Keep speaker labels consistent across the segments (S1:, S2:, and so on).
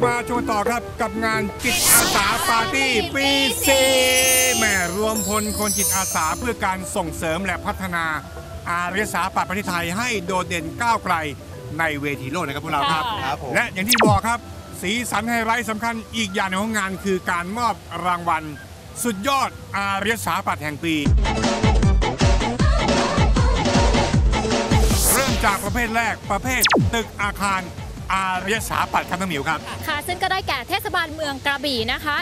S1: มาชมต่อครับกับงานจิตอาสาปาร์ตี้ปีซีแม่รวมพลคนจิตอาสาเพื่อการส่งเสริมและพัฒนาอารยสถาปัตย์ประเทศไทยให้โดดเด่นก้าวไกลในเวทีโลกนะครับพวกเราครับและอย่างที่บอกครับสีสันไฮไลท์สำคัญอีกอย่างในของงานคือการมอบรางวัลสุดยอดอารยสถาปัตย์แห่งปีเริ่มจากประเภทแรกประเภทตึกอาคารอารยสถาปัตย์ครับน้องหมิวครับ
S2: ค่ะซึ่งก็ได้แก่เทศบาลเมืองกระบี่นะคะ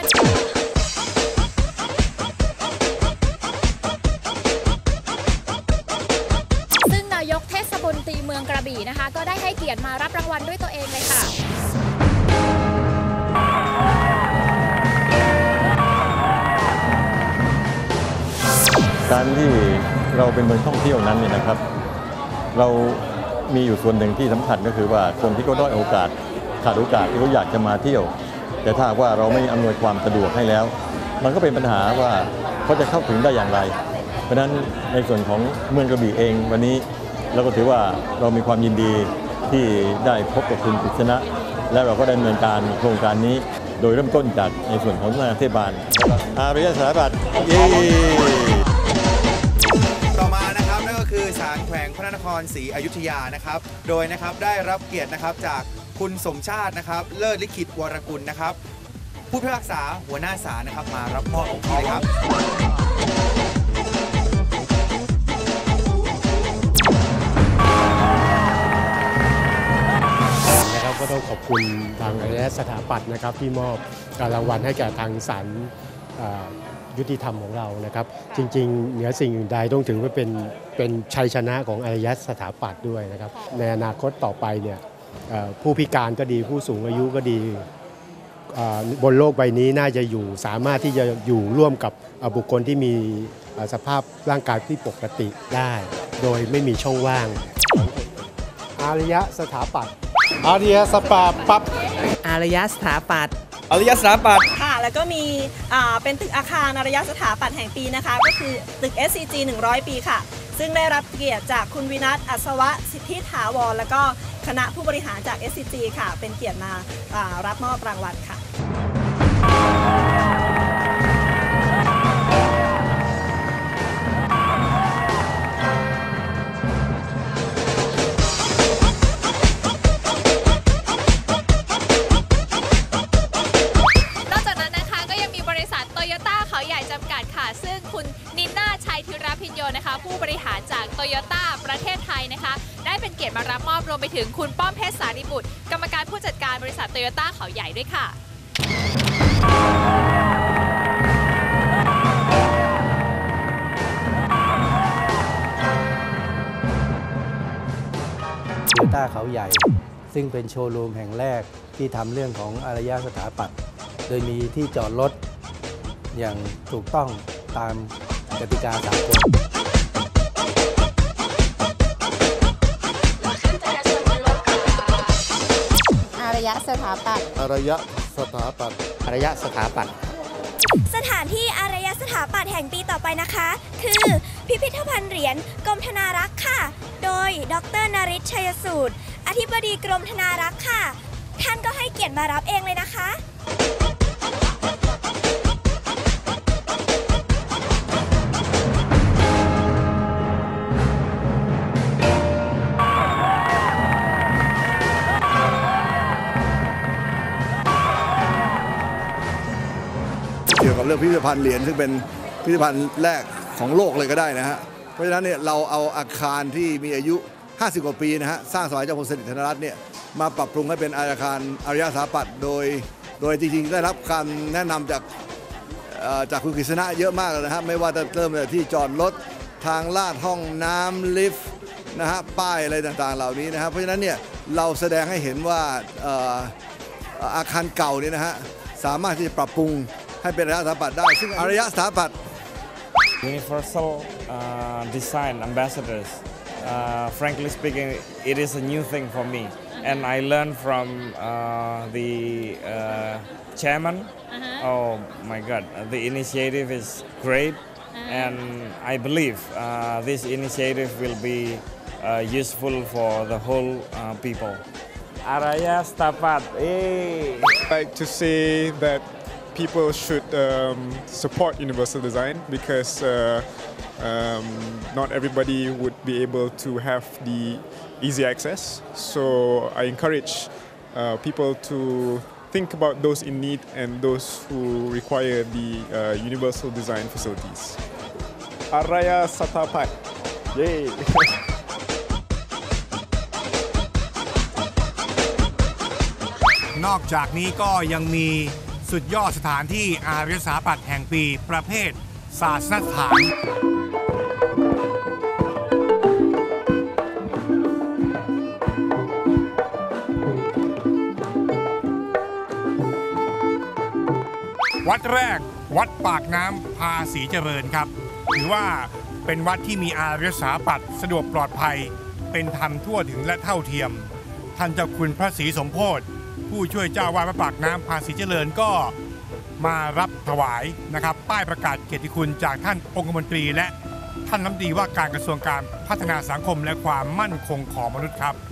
S2: ซึ่งนายกเทศมนตรีเมืองกระบี่นะคะก็ได้ให้เกียรติมารับรางวัลด้วยตัวเองเลยค่ะ
S3: การที่เราเป็นเมืองท่องเที่ยวนั้นเนี่ยนะครับเรามีอยู่ส่วนหนึ่งที่สำคัญก็คือว่าคนที่เขาด้อยโอกาสขาดโอกาสที่เขาอยากจะมาเที่ยวแต่ถ้าว่าเราไม่อำนวยความสะดวกให้แล้วมันก็เป็นปัญหาว่าเขาจะเข้าถึงได้อย่างไรเพราะฉะนั้นในส่วนของเมืองกระบี่เองวันนี้เราก็ถือว่าเรามีความยินดีที่ได้พบกับคุณกฤษณะและเราก็ได้ดำเนินการโครงการนี้โดยเริ่มต้นจากในส่วนของสำนักงานเทศบาลอารยสถาปัตย์
S4: ต่อมานะครับนั่นก็คือศาลแขวงพระนครศรีอยุธยานะครับโดยนะครับได้รับเกียรตินะครับจากคุณสมชาตินะครับเลิศลิขิตวรกุลนะครับผู้พิพากษาหัวหน้าศาลนะครับมารับมอบของที่เลยครับ
S5: นะครับก็ต้องขอบคุณทางอารยสถาปัตย์นะครับที่มอบการรางวัลให้แก่ทางศาลยุติธรรมของเรานะครับจริงๆเหนือสิ่งอื่นใดต้องถือว่าเป็นชัยชนะของอารยสถาปัตย์ด้วยนะครับในอนาคตต่อไปเนี่ยผู้พิการก็ดีผู้สูงอายุก็ดีบนโลกใบนี้น่าจะสามารถที่จะอยู่ร่วมกับบุคคลที่มีสภาพร่างกายที่ปกติได้โดยไม่มีช่องว่างอารยสถาปัตย์อารยสถาปัตย์
S6: อารยสถาปัตย์
S4: อารยสถาปัตย์
S7: ค่ะแล้วก็มีเป็นตึกอาคารอารยสถาปัตย์แห่งปีนะคะก็คือตึก SCG 100 ปีค่ะซึ่งได้รับเกียรติจากคุณวินัทอัศวะสิทธิถาวรแล้วก็คณะผู้บริหารจาก SCG ค่ะเป็นเกียรติมารับมอบรางวัลค่ะ
S2: ซึ่งคุณนิน่าชัยธิรพิญโยนะคะผู้บริหารจากโตโยต้าประเทศไทยนะคะได้เป็นเกียรติมารับมอบรวมไปถึงคุณป้อมเพชรสารีบุตรกรรมการผู้จัดการบริษัทโตโยต้าเขาใหญ่ด้วยค่ะ
S8: โตโยต้าเขาใหญ่ซึ่งเป็นโชว์รูมแห่งแรกที่ทำเรื่องของอารยสถาปัตย์โดยมีที่จอดรถอย่างถูกต้องตามกติกาสากล
S9: อารยสถาปัตย์
S3: อารยสถาปัตย์
S5: อารยสถาปัตย์
S10: สถานที่อารยสถาปัตย์แห่งปีต่อไปนะคะคือพิพิธภัณฑ์เหรียญกรมธนารักษ์ค่ะโดยดร.นฤทธิ์ชัยสูตรอธิบดีกรมธนารักษ์ค่ะท่านก็ให้เกียรติมารับเองเลยนะคะ
S11: เกี่ยวกับเรื่องพิพิธภัณฑ์เหรียญซึ่งเป็นพิพิธภัณฑ์แรกของโลกเลยก็ได้นะฮะเพราะฉะนั้นเนี่ยเราเอาอาคารที่มีอายุ50 กว่าปีนะฮะสร้างสมัยเจ้าพงศสิริธนรัตน์เนี่ยมาปรับปรุงให้เป็นอาคารอารยสถาปัตย์โดยจริงๆได้รับการแนะนำจากคุณกฤษณะเยอะมากเลยนะฮะไม่ว่าจะเริ่มจากที่จอดรถทางลาดห้องน้ำลิฟต์นะฮะป้ายอะไรต่างๆเหล่านี้นะครับเพราะฉะนั้นเนี่ยเราแสดงให้เห็นว่าอาคารเก่าเนี่ยนะฮะสามารถที่จะปรับปรุงให้เป็นอารยสถาปัตย์ได้ซึ่งอารยสถาปัตย์
S12: Universal Design Ambassadors frankly speaking it is a new thing for me and I learned from the chairman oh my god the initiative is great and I believe this initiative will be useful for the whole people Araya Setapat. Hey.
S13: I'd like to say that people should support universal design because not everybody would be able to have the easy access. So I encourage people to think about those in need and those who require the universal design facilities. Araya Setapat. Yay!
S1: นอกจากนี้ก็ยังมีสุดยอดสถานที่อารยสถาปัตย์แห่งปีประเภทศาสนสถานวัดแรกวัดปากน้ำภาษีเจริญครับถือว่าเป็นวัดที่มีอารยสถาปัตย์สะดวกปลอดภัยเป็นธรรมทั่วถึงและเท่าเทียมท่านเจ้าคุณพระศรีสมโภชผู้ช่วยเจ้าวาดวัดปากน้ำภาษีเจริญก็มารับถวายนะครับป้ายประกาศเกียรติคุณจากท่านองคมนตรีและท่านรัฐมนตรีว่าการกระทรวงการพัฒนาสังคมและความมั่นคงของมนุษย์ครับ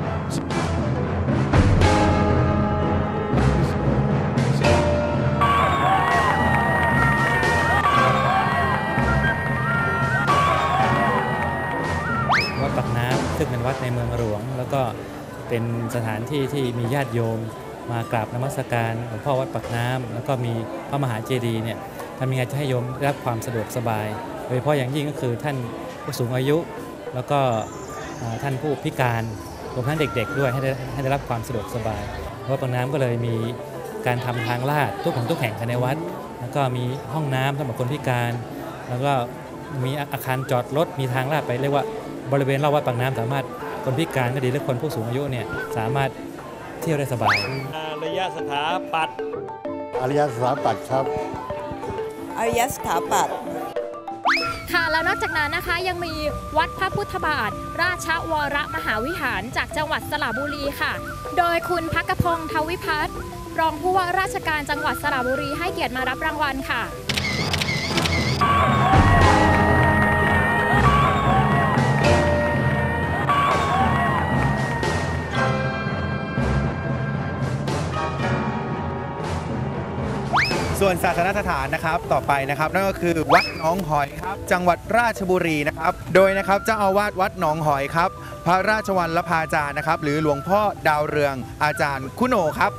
S14: วัดปากน้ำซึ่งเป็นวัดในเมืองหลวงแล้วก็เป็นสถานที่ที่มีญาติโยมมากราบนมัสการหลวงพ่อวัดปากน้ำแล้วก็มีพระมหาเจดีย์เนี่ยทำยังไงจะให้โยมได้รับความสะดวกสบายโดยเฉพาะอย่างยิ่งก็คือท่านผู้สูงอายุแล้วก็ท่านผู้พิการรวมทั้งเด็กๆด้วยให้ได้รับความสะดวกสบายวัดปากน้ำก็เลยมีการทำทางลาดทุกแห่งภายในวัดแล้วก็มีห้องน้ำสำหรับคนพิการแล้วก็มีอาคารจอดรถมีทางลาดไปเรียกว่าบริเวณรอบวัดปากน้ำสามารถคนพิการก็ดีหรือคนผู้สูงอายุเนี่ยสามารถเที่ยวได้สบาย
S12: อารยสถาปัตย์
S3: อารยสถาปัตย์ครับ
S9: อารยสถาปัตย์
S2: ค่ะแล้วนอกจากนั้นนะคะยังมีวัดพระพุทธบาทราชวรมหาวิหารจากจังหวัดสระบุรีค่ะโดยคุณภักพงษ์ทวิพัฒน์รองผู้ว่าราชการจังหวัดสระบุรีให้เกียรติมารับรางวัลค่ะ
S4: ส่วนศาสนสถานนะครับต่อไปนะครับนั่นก็คือวัดหนองหอยครับจังหวัดราชบุรีนะครับโดยนะครับเจ้าอาวาสวัดหนองหอยครับพระราชวัลลภาจารย์นะครับหรือหลวงพ่อดาวเรืองอาจารย์คุโนครับ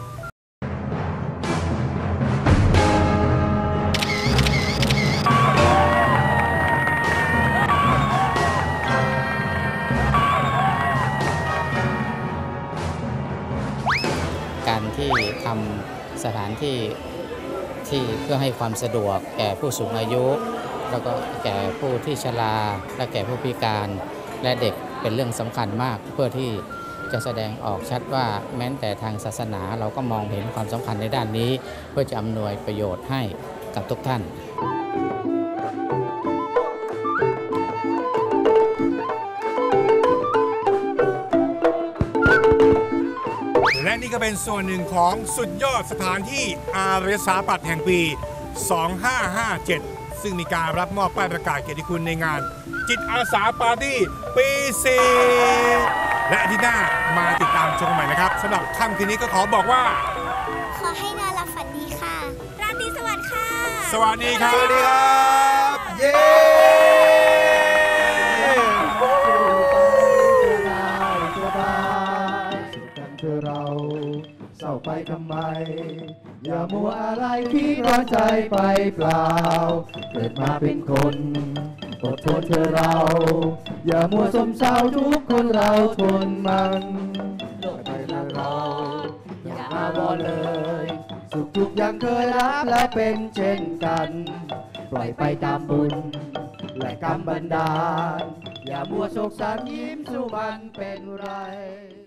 S6: การที่ทำสถานที่เพื่อให้ความสะดวกแก่ผู้สูงอายุแล้วก็แก่ผู้ที่ชราและแก่ผู้พิการและเด็กเป็นเรื่องสำคัญมากเพื่อที่จะแสดงออกชัดว่าแม้แต่ทางศาสนาเราก็มองเห็นความสำคัญในด้านนี้เพื่อจะอำนวยประโยชน์ให้กับทุกท่าน
S1: และนี่ก็เป็นส่วนหนึ่งของสุดยอดสถานที่อารยสถาปัตย์แห่งปี 2557 ซึ่งมีการรับมอบป้ายประกาศเกียรติคุณในงานจิตอาสาปาร์ตี้ปี 4 และอาทิตย์หน้ามาติดตามชมใหม่นะครับสำหรับค่ำคืนนี้ก็ขอบอกว่า
S10: ขอให้นอนหลับฝันดีค่ะราตรีสวัสดิ์ค่ะ
S1: สวัสดีครับ
S4: สวัสดีครับเย้
S15: เราเศร้าไปทำไมอย่ามัวอะไรคิดร้อนใจไปเปล่าเกิดมาเป็นคนอดทนเธอเราอย่ามัวสมเศร้าทุกคนเราทนมันโลกไปแล้วเราอย่ามาบ่เลยสุขทุกอย่างเคยรับและเป็นเช่นกันปล่อยไปตามบุญและกรรมบันดาลอย่ามัวโศกสันยิ้มสู้มันเป็นไร